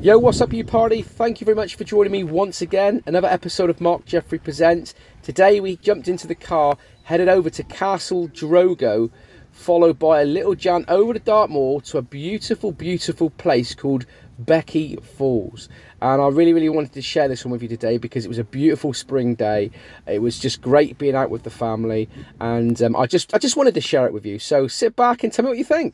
Yo, what's up, you party? Thank you very much for joining me once again. Another episode of Mark Jeffrey Presents. Today we jumped into the car, headed over to Castle Drogo, followed by a little jaunt over to Dartmoor to a beautiful, beautiful place called Becky Falls. And I really wanted to share this one with you today because it was a beautiful spring day. It was just great being out with the family, and I just wanted to share it with you. So sit back and tell me what you think.